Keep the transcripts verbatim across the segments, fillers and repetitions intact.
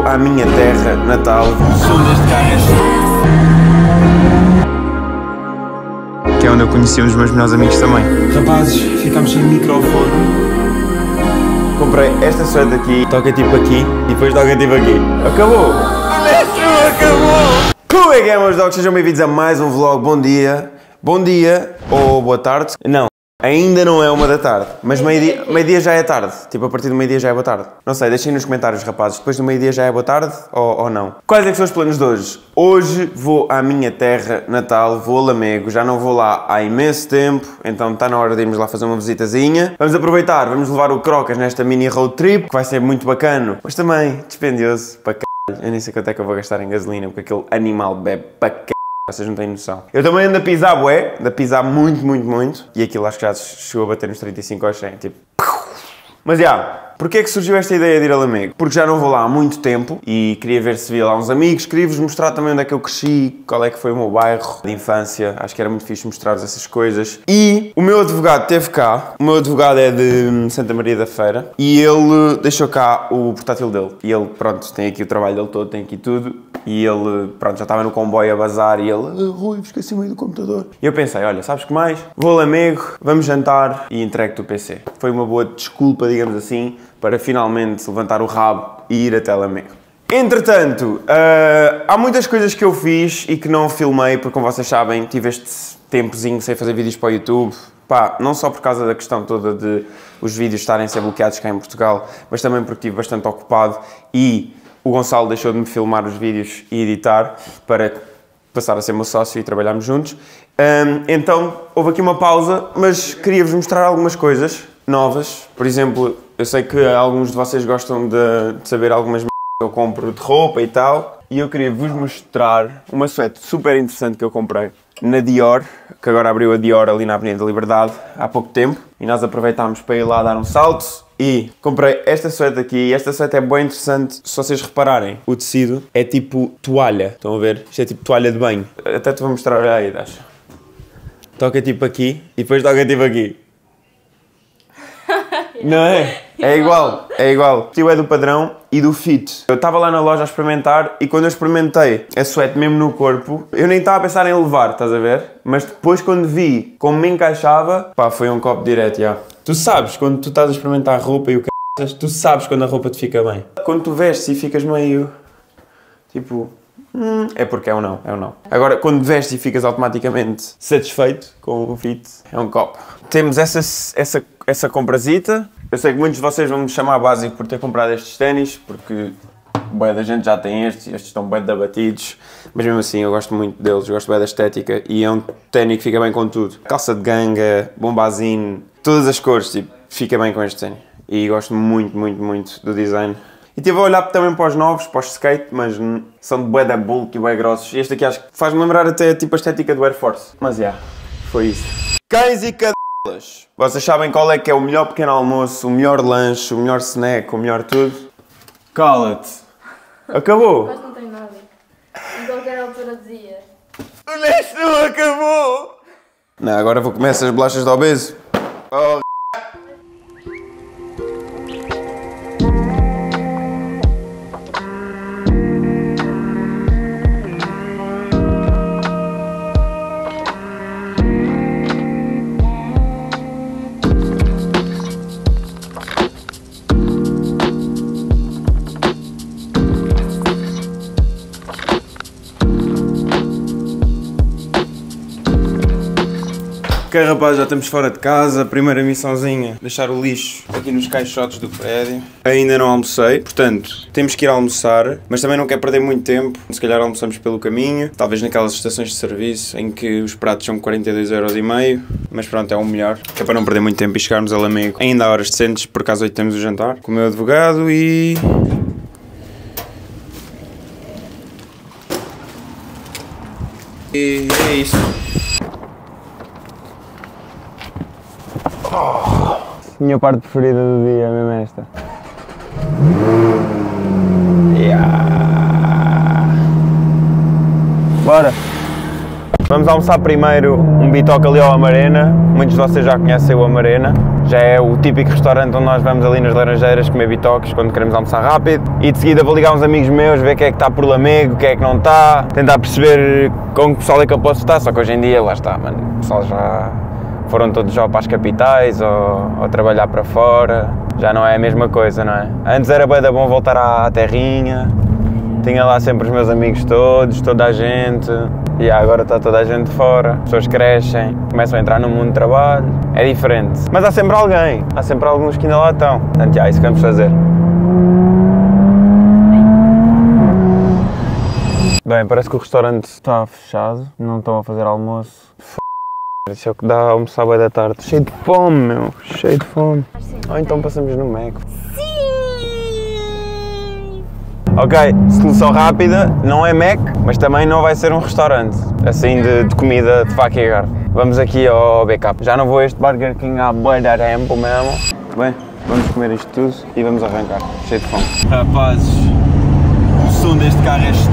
vou à minha terra natal. O som deste carro é... Que é onde eu conheci um dos meus melhores amigos também. Rapazes, ficámos sem microfone. Comprei esta suéte aqui, toca tipo aqui e depois toca tipo aqui. Acabou! Acabou! Como é que é, meus dogs? Sejam bem-vindos a mais um vlog. Bom dia. Bom dia ou boa tarde. Não, ainda não é uma da tarde, mas meio-dia meio-dia já é tarde. Tipo, a partir do meio-dia já é boa tarde. Não sei, deixem nos comentários, rapazes. Depois do meio-dia já é boa tarde ou, ou não? Quais é que são os planos de hoje? Hoje vou à minha terra natal, vou a Lamego. Já não vou lá há imenso tempo, então está na hora de irmos lá fazer uma visitazinha. Vamos aproveitar, vamos levar o Crocas nesta mini road trip, que vai ser muito bacana, mas também dispendioso para c***. Eu nem sei quanto é que eu vou gastar em gasolina, porque aquele animal bebe para c***. Vocês não têm noção. Eu também ando a pisar, bué, ando a pisar muito, muito, muito. E aquilo acho que já chegou a bater nos trinta e cinco aos cem, tipo... Mas já, yeah, porquê é que surgiu esta ideia de ir a Lamego? Porque já não vou lá há muito tempo e queria ver se via lá uns amigos. Queria-vos mostrar também onde é que eu cresci, qual é que foi o meu bairro de infância. Acho que era muito fixe mostrar-vos essas coisas. E o meu advogado esteve cá. O meu advogado é de Santa Maria da Feira. E ele deixou cá o portátil dele. E ele, pronto, tem aqui o trabalho dele todo, tem aqui tudo. E ele, pronto, já estava no comboio a bazar e ele... Ah, Rui, esqueci meio do computador. E eu pensei, olha, sabes que mais? Vou a Lamego, vamos jantar e entrego-te o P C. Foi uma boa desculpa, digamos assim, para finalmente levantar o rabo e ir até Lamego. Entretanto, uh, há muitas coisas que eu fiz e que não filmei, porque como vocês sabem, tive este tempozinho sem fazer vídeos para o YouTube. Pá, não só por causa da questão toda de os vídeos estarem a ser bloqueados cá em Portugal, mas também porque estive bastante ocupado e o Gonçalo deixou de me filmar os vídeos e editar para passar a ser meu sócio e trabalharmos juntos. Um, então, houve aqui uma pausa, mas queria-vos mostrar algumas coisas novas. Por exemplo, eu sei que alguns de vocês gostam de, de saber algumas m**** que eu compro de roupa e tal. E eu queria vos mostrar uma suéte super interessante que eu comprei na Dior, que agora abriu a Dior ali na Avenida da Liberdade há pouco tempo. E nós aproveitámos para ir lá dar um salto. E comprei esta suéte aqui, e esta suéte é bem interessante, se vocês repararem, o tecido é tipo toalha, estão a ver? Isto é tipo toalha de banho. Até te vou mostrar, olha aí, Dasha. Toca tipo aqui, e depois toca tipo aqui. Não é? É igual, é igual. O tecido é do padrão e do fit. Eu estava lá na loja a experimentar, e quando eu experimentei a suéte mesmo no corpo, eu nem estava a pensar em levar, estás a ver? Mas depois quando vi como me encaixava, pá, foi um copo direto, já. Tu sabes, quando tu estás a experimentar roupa e o c****, tu sabes quando a roupa te fica bem. Quando tu vestes e ficas meio... Tipo... Hum, é porque é um não, é um não. Agora, quando vestes e ficas automaticamente satisfeito com o fit, é um copo. Temos essa, essa, essa comprazita. Eu sei que muitos de vocês vão me chamar básico por ter comprado estes ténis, porque bué da gente já tem estes, estes estão bué de abatidos. Mas mesmo assim, eu gosto muito deles, eu gosto bué da estética e é um ténis que fica bem com tudo. Calça de ganga, bombazine, todas as cores, tipo, fica bem com este ténis. E gosto muito, muito, muito do design. E estive a olhar também para os novos, para os skate, mas são de bué da bulk e bué grossos. E este aqui acho que faz-me lembrar até tipo a estética do Air Force. Mas já, yeah, foi isso. Cães e cadelas. Vocês sabem qual é que é o melhor pequeno almoço, o melhor lanche, o melhor snack, o melhor tudo? Cala-te. Acabou? Mas não tem nada. Em qualquer altura dizia. Neste não acabou. Não, agora vou comer essas bolachas de obeso. Oh. Ok, rapaz, já estamos fora de casa. Primeira missãozinha, deixar o lixo aqui nos caixotes do prédio. Ainda não almocei, portanto, temos que ir almoçar, mas também não quero perder muito tempo. Se calhar almoçamos pelo caminho, talvez naquelas estações de serviço em que os pratos são quarenta e dois euros e meio, mas pronto, é o melhor. É para não perder muito tempo e chegarmos a Lamego ainda há horas decentes, por acaso hoje temos o jantar com o meu advogado e... E é isso. Oh, minha parte preferida do dia é mesmo esta. Yeah. Bora! Vamos almoçar primeiro um bitoque ali ao Amarena. Muitos de vocês já conhecem o Amarena. Já é o típico restaurante onde nós vamos ali nas Laranjeiras comer bitoques quando queremos almoçar rápido. E de seguida vou ligar uns amigos meus, ver quem é que está por Lamego, quem é que não está, tentar perceber com que pessoal é que eu posso estar, só que hoje em dia, lá está, mano, o pessoal já foram todos já para as capitais ou, ou trabalhar para fora, já não é a mesma coisa, não é? Antes era bem bom voltar à, à terrinha, tinha lá sempre os meus amigos todos, toda a gente, e agora está toda a gente fora, as pessoas crescem, começam a entrar no mundo de trabalho, é diferente. Mas há sempre alguém, há sempre alguns que ainda lá estão, portanto, é isso que vamos fazer. Bem, parece que o restaurante está fechado, não estão a fazer almoço. F... Isso é o que dá a almoçar bem da tarde. Cheio de fome, meu, cheio de fome. Ou então passamos no Mac. Ok, solução rápida, não é Mac, mas também não vai ser um restaurante, assim de, de comida de faca e garfo. Vamos aqui ao B K. Já não vou a este Burger King há bué de tempo mesmo. Bem, vamos comer isto tudo e vamos arrancar, cheio de fome. Rapazes, o som deste carro é est...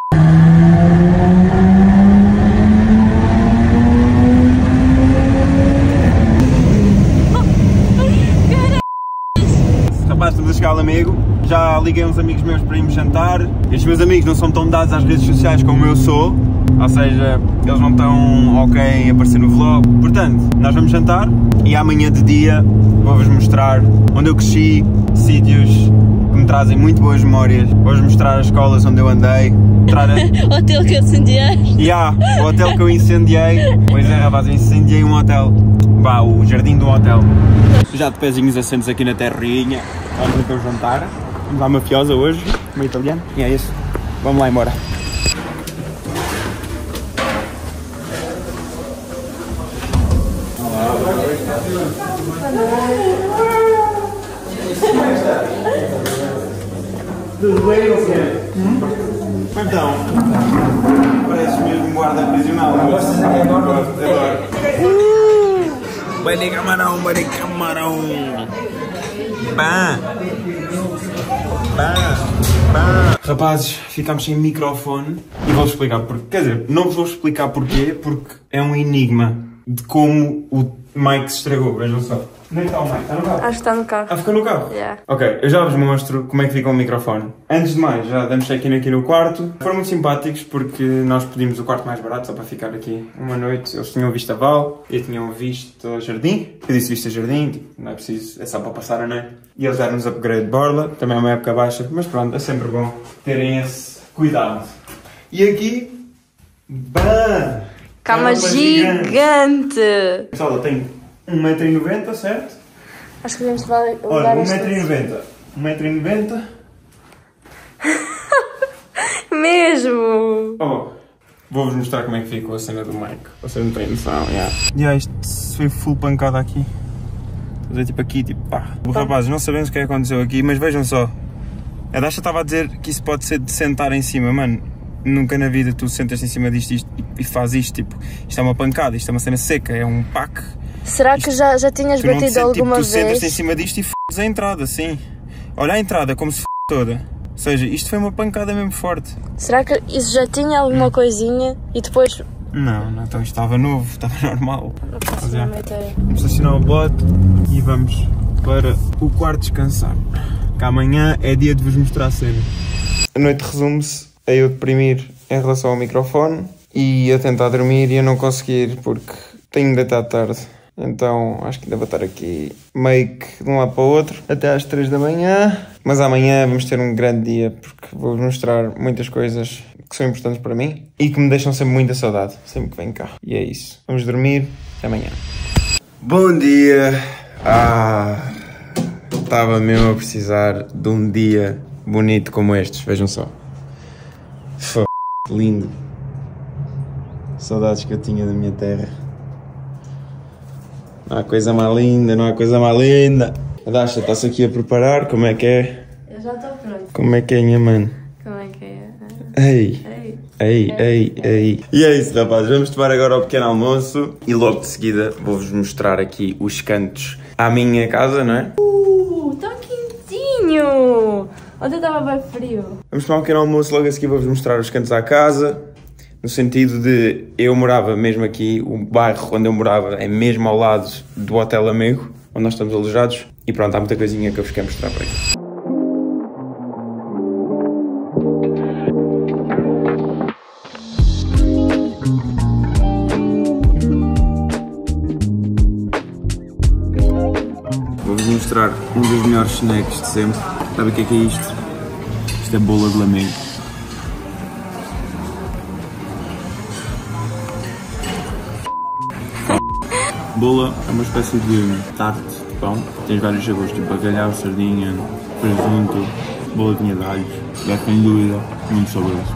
Rapaz, estamos a chegar ao Lamego. Já liguei uns amigos meus para irmos jantar. Estes meus amigos não são tão dados às redes sociais como eu sou, ou seja, eles não estão ok em aparecer no vlog. Portanto, nós vamos jantar e amanhã de dia vou-vos mostrar onde eu cresci, sítios que me trazem muito boas memórias. Vou-vos mostrar as escolas onde eu andei. Mostrar a... O hotel que eu incendiei. Yeah, o hotel que eu incendiei. Pois é, rapaz, eu incendiei um hotel. Vá, o jardim do hotel. Já de pezinhos assentos aqui na terrinha. Vamos então jantar. Vamos à mafiosa hoje, meio italiano. E é isso. Vamos lá embora. Tudo bem, ou quê? Então, parece mesmo um guarda prisional. Adoro. Vai de camarão, vai de camarão. Pá. Pá. Pá. Rapazes, ficámos sem microfone e vou-vos explicar porquê. Quer dizer, não vos vou explicar porquê, porque é um enigma de como o mic se estragou. Vejam só. Onde é que está o mic? Está no carro? Acho que está no carro. Ah, ficou no carro? Yeah. Ok, eu já vos mostro como é que fica o microfone. Antes de mais, já damos check-in aqui no quarto. Foram muito simpáticos porque nós pedimos o quarto mais barato só para ficar aqui uma noite. Eles tinham visto a Val e tinham visto o jardim. Eu disse visto a jardim, tipo, não é preciso, é só para passar a noite. E eles deram-nos upgrade de borla, também é uma época baixa, mas pronto, é sempre bom terem esse cuidado. E aqui, bam! Cama gigante! Pessoal, tem um metro e noventa, certo? Acho que devemos levar Olha, um este metro e noventa. um metro e noventa. Mesmo! Oh, vou-vos mostrar como é que ficou a cena do mic. Vocês não têm noção, yeah. Yeah, isto foi full pancada aqui. Fazer tipo aqui, tipo pá. Rapazes, não sabemos o que é que aconteceu aqui, mas vejam só. A Dasha estava a dizer que isso pode ser de sentar em cima, mano. Nunca na vida tu sentas em cima disto isto, e faz isto, tipo, isto é uma pancada, isto é uma cena seca, é um pack. Será que já, já tinhas tu não batido te, alguma tipo, tu vez? Tu sentas em cima disto e f***s a entrada, sim. Olha a entrada como se f*** toda. Ou seja, isto foi uma pancada mesmo forte. Será que isso já tinha alguma coisinha e depois... Não, não, então isto estava novo, estava normal. Não faço a menor ideia. Vamos estacionar o bote e vamos para o quarto descansar. Que amanhã é dia de vos mostrar a cena. A noite resume-se a eu deprimir em relação ao microfone e a tentar dormir e a não conseguir porque tenho deitado tarde. Então acho que ainda vou estar aqui meio que de um lado para o outro até às três da manhã. Mas amanhã vamos ter um grande dia porque vou-vos mostrar muitas coisas que são importantes para mim e que me deixam sempre muita saudade, sempre que venho cá. E é isso. Vamos dormir. Até amanhã. Bom dia. Ah, estava mesmo a precisar de um dia bonito como estes. Vejam só. F***, lindo. Saudades que eu tinha da minha terra. Não há coisa mais linda, não há coisa mais linda. A Dasha está-se aqui a preparar, como é que é? Eu já estou pronto. Como é que é, minha mãe? Como é que é? Ei, Ei. ei, ei, ei. E é isso, rapazes, vamos tomar agora o pequeno almoço e logo de seguida vou-vos mostrar aqui os cantos à minha casa, não é? Uh, está quentinho! Ontem estava bem frio. Vamos tomar um pequeno almoço, logo a seguir vou-vos mostrar os cantos à casa. No sentido de, eu morava mesmo aqui, o bairro onde eu morava é mesmo ao lado do Hotel Lamego. onde nós estamos alojados. E pronto, há muita coisinha que eu vos quero mostrar por aqui. Vou-vos mostrar um dos melhores snacks de sempre. Sabe o que é que é isto? Isto é bola de lamego. Bola é uma espécie de tarte de pão. Tens vários sabores, tipo bacalhau, sardinha, presunto, boladinha de alhos. E é sem dúvida muito saboroso.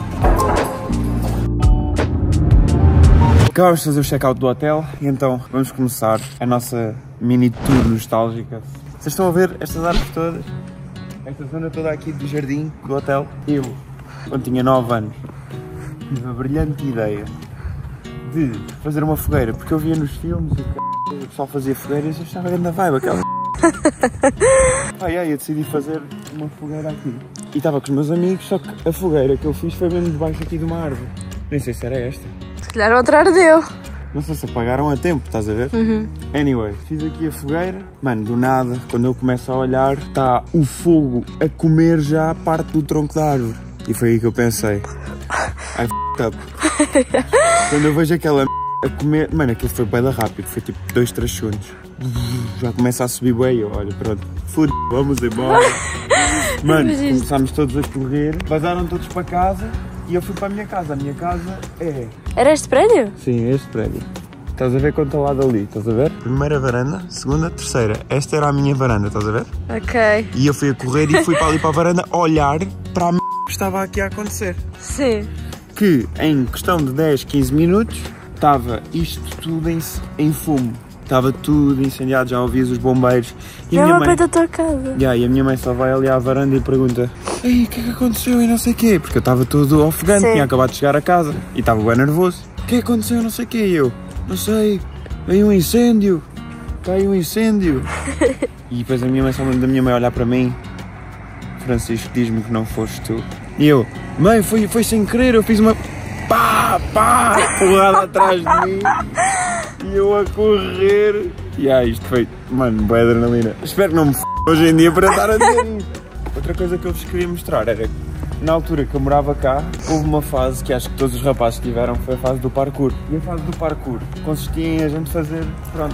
Acabamos de fazer o check-out do hotel e então vamos começar a nossa mini tour nostálgica. Vocês estão a ver estas árvores todas? Esta zona toda aqui do jardim do hotel. Eu, quando tinha nove anos, tive a brilhante ideia de fazer uma fogueira, porque eu via nos filmes e o pessoal fazia fogueiras e eu estava dentro da vibe, aquela. Ai, ai, eu decidi fazer uma fogueira aqui. E estava com os meus amigos, só que a fogueira que eu fiz foi mesmo debaixo aqui de uma árvore. Nem sei se era esta. Se calhar outra ardeu. Não sei se apagaram a tempo, estás a ver? Uhum. Anyway, fiz aqui a fogueira. Mano, do nada, quando eu começo a olhar, está o fogo a comer já a parte do tronco da árvore. E foi aí que eu pensei, I f***ed up. Quando eu vejo aquela m*** a comer... Mano, aquilo foi bem rápido, foi tipo dois, três segundos. Já começa a subir bem, eu olho, pronto. Foda, vamos embora. Mano, começámos todos a correr, vazaram todos para casa e eu fui para a minha casa. A minha casa é... Era este prédio? Sim, é este prédio. Estás a ver quanto ao lado ali, estás a ver? Primeira varanda, segunda, terceira. Esta era a minha varanda, estás a ver? Ok. E eu fui a correr e fui para ali para a varanda olhar para a m*** que estava aqui a acontecer. Sim. Que em questão de dez, quinze minutos estava isto tudo em, em fumo. Estava tudo incendiado, já ouvias os bombeiros. E Já a minha lá mãe... perto da tua casa. Yeah, e a minha mãe só vai ali à varanda e pergunta: ei, o que é que aconteceu e não sei o quê? Porque eu estava todo ofegante, Sim. tinha acabado de chegar a casa e estava bem nervoso. O que é que aconteceu, não sei o quê? E eu, não sei, veio um incêndio, está aí um incêndio. E depois a minha mãe, só da minha mãe olhar para mim: Francisco, diz-me que não foste tu. E eu, mãe, foi, foi sem querer, eu fiz uma pá, pá, porrada atrás de mim. E eu a correr. E ah, isto foi, mano, boa adrenalina. Espero que não me f*** hoje em dia para estar a dizer isto. Outra coisa que eu vos queria mostrar era que na altura que eu morava cá, houve uma fase que acho que todos os rapazes tiveram, foi a fase do parkour. E a fase do parkour consistia em a gente fazer, pronto,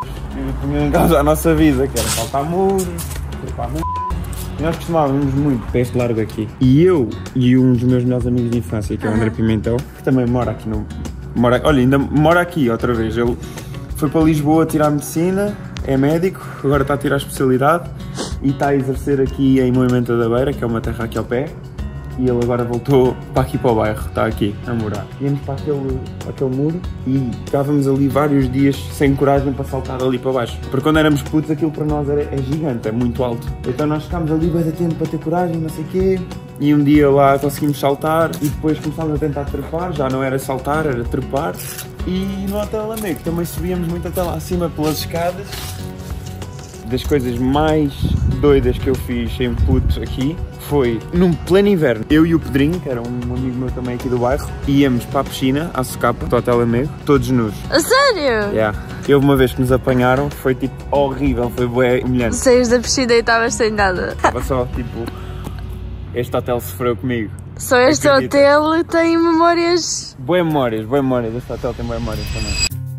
e tinha em causa a nossa vida, que era saltar muros, trepar muros. E nós costumávamos muito para este largo aqui. E eu e um dos meus melhores amigos de infância, que é o André Pimentel, que também mora aqui no... Mora, olha, ainda mora aqui outra vez. Ele foi para Lisboa tirar medicina, é médico, agora está a tirar a especialidade e está a exercer aqui em Moimenta da Beira, que é uma terra aqui ao pé. E ele agora voltou para aqui para o bairro, está aqui a morar. Íamos para aquele, aquele muro e estávamos ali vários dias sem coragem para saltar ali para baixo. Porque quando éramos putos aquilo para nós era, é gigante, é muito alto. Então nós ficámos ali bem atento para ter coragem, não sei o quê. E um dia lá conseguimos saltar e depois começámos a tentar trepar, já não era saltar, era trepar. E no Hotel Lamego também subíamos muito até lá acima pelas escadas. Das coisas mais doidas que eu fiz em puto aqui foi num pleno inverno. Eu e o Pedrinho, que era um amigo meu também aqui do bairro, íamos para a piscina, à Socapa, do Hotel Lamego, todos nus. A sério? Yeah. E houve uma vez que nos apanharam, foi tipo horrível, foi bué humilhante. Saías da piscina e estavas sem nada. Estava só tipo, este hotel sofreu comigo. Só este Acredita. hotel tem memórias... Boas memórias, boas memórias, este hotel tem boas memórias também.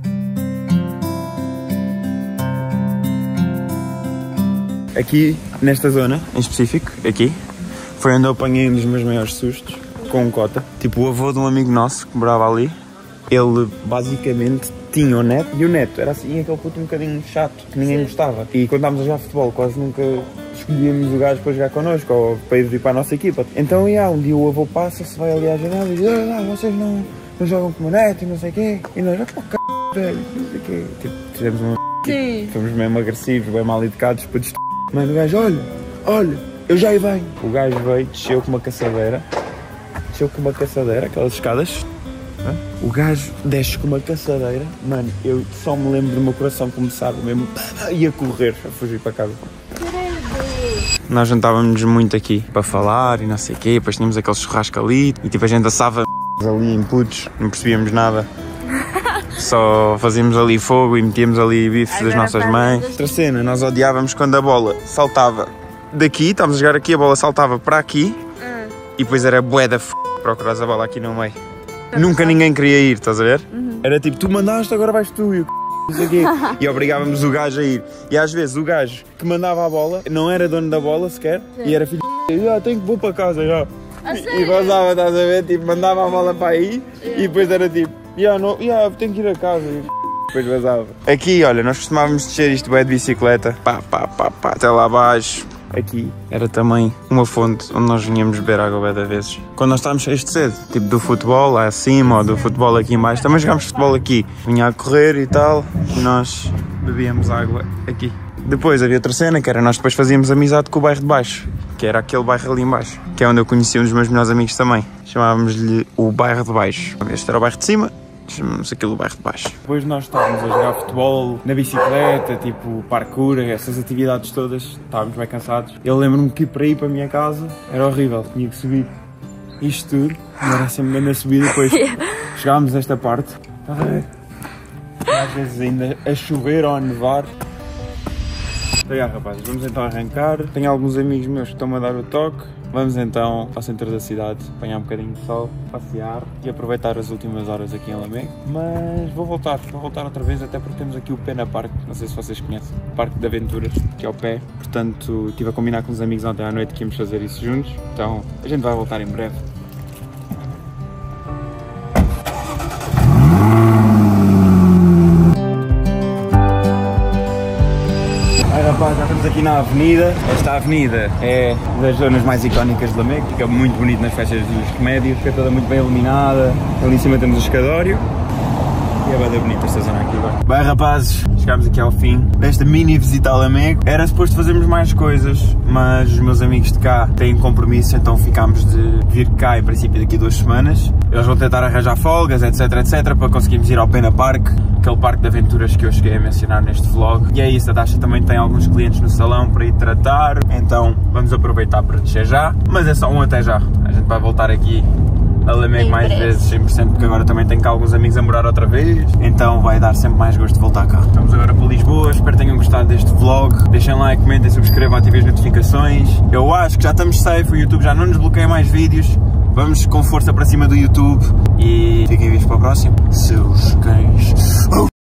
Aqui, nesta zona, em específico, aqui, foi onde eu apanhei um dos meus maiores sustos, com um cota. Tipo, o avô de um amigo nosso, que morava ali, ele, basicamente, tinha o neto, e o neto era assim, aquele puto um bocadinho chato, que ninguém Sim. gostava. E quando estávamos a jogar futebol, quase nunca escolhíamos o gajo para jogar connosco, ou para ir para a nossa equipa. Então, yeah, um dia o avô passa-se, vai ali à janela e diz: ah, não, vocês não, não jogam com o neto e não sei o quê. E nós, ah, pô, c***, velho, não sei o quê. Tipo, fizemos uma... Sim. Fomos mesmo agressivos, bem mal educados, putos. Mano, o gajo, olha, olha, eu já aí venho. O gajo veio, desceu com uma caçadeira, desceu com uma caçadeira, aquelas escadas. Né? O gajo desce com uma caçadeira, mano, eu só me lembro do meu coração começar mesmo, ia correr, a fugir para casa. Nós juntávamos muito aqui para falar e não sei o quê, depois tínhamos aquele churrasco ali e tipo a gente assava ali em putos, não percebíamos nada. Só fazíamos ali fogo e metíamos ali bife das nossas mães. Outra cena, nós odiávamos quando a bola saltava daqui, estávamos a jogar aqui, a bola saltava para aqui hum. e depois era bué da f... procurar a bola aqui no meio. Tá Nunca ninguém queria ir, estás a ver? Uhum. Era tipo, tu mandaste, agora vais tu e o c... e obrigávamos o gajo a ir. E às vezes o gajo que mandava a bola não era dono da bola sequer e era filho de ah, tenho que vou para casa já. E, e vazava, estás a ver? Tipo, mandava a bola para aí é. E depois era tipo, yeah, não, yeah, tenho que ir a casa. E depois vazava. Aqui, olha, nós costumávamos descer isto bem de bicicleta, pá, pá, pá, pá, até lá abaixo. Aqui era também uma fonte onde nós vinhamos beber água bem da vezes. Quando nós estávamos cheios de sede, tipo do futebol lá acima ou do futebol aqui em baixo, também jogámos futebol aqui. Vinha a correr e tal, e nós bebíamos água aqui. Depois havia outra cena, que era nós depois fazíamos amizade com o bairro de baixo, que era aquele bairro ali em baixo, que é onde eu conheci um dos meus melhores amigos também. Chamávamos-lhe o bairro de baixo. Este era o bairro de cima, chamamos aquilo o bairro de baixo. Depois nós estávamos a jogar futebol na bicicleta, tipo parkour, essas atividades todas, estávamos bem cansados. Eu lembro-me que para ir para a minha casa era horrível, tinha que subir isto tudo, era sempre grande a subir, depois chegámos a esta parte, estás a ver? Às vezes ainda a chover ou a nevar. Então, já, rapazes, vamos então arrancar. Tenho alguns amigos meus que estão-me a dar o toque. Vamos então ao centro da cidade, apanhar um bocadinho de sol, passear e aproveitar as últimas horas aqui em Lamego. Mas vou voltar, vou voltar outra vez, até porque temos aqui o Pena Park, não sei se vocês conhecem, Parque de Aventuras, que é ao pé. Portanto, estive a combinar com os amigos ontem à noite que íamos fazer isso juntos. Então, a gente vai voltar em breve. Rapaz, já estamos aqui na avenida. Esta avenida é das zonas mais icónicas de Lamego, fica muito bonito nas festas dos remédios, fica toda muito bem iluminada. Ali em cima temos o escadório e é bem bonita esta zona aqui agora. Bem, rapazes, chegámos aqui ao fim desta mini visita a Lamego. Era suposto fazermos mais coisas, mas os meus amigos de cá têm compromisso, então ficámos de vir cá em princípio daqui a duas semanas. Eles vão tentar arranjar folgas, etc, etc, para conseguirmos ir ao Pena Park, aquele parque de aventuras que eu cheguei a mencionar neste vlog. E é isso, a Dasha também tem alguns clientes no salão para ir tratar, então vamos aproveitar para descer já, mas é só um até já. A gente vai voltar aqui a Lamego mais vezes, cem por cento, porque agora também tenho cá alguns amigos a morar outra vez, então vai dar sempre mais gosto de voltar cá. Estamos agora para Lisboa, espero que tenham gostado deste vlog, deixem like, comentem, subscrevam, ativem as notificações. Eu acho que já estamos safe, o YouTube já não nos bloqueia mais vídeos, vamos com força para cima do YouTube e fiquem vivos para o próximo, seus cães.